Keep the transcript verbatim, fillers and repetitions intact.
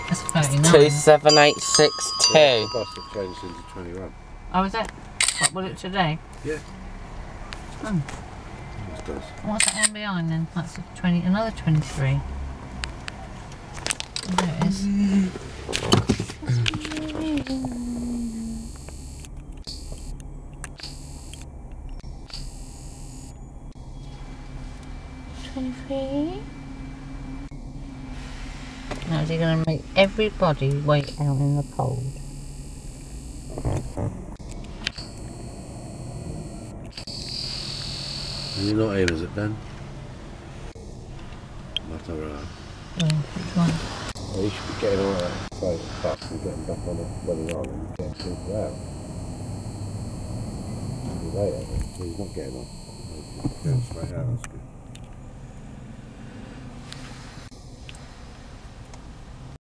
That's thirty-nine. two seven eight six two. Yeah, the bus have changed into twenty-one. Oh, is it? What was it today? Yeah. Oh. It does. What's that one behind then? That's a twenty, another twenty-three. Oh, there it is. twenty-three. Now is he going to make everybody wait out in the cold? You're not in, is it, Ben? Not alright. Oh, which one? Well, you should be getting on that side of the bus and getting back on the running on and getting people out. He's late, I think. He's not getting on. He's going straight out, that's good.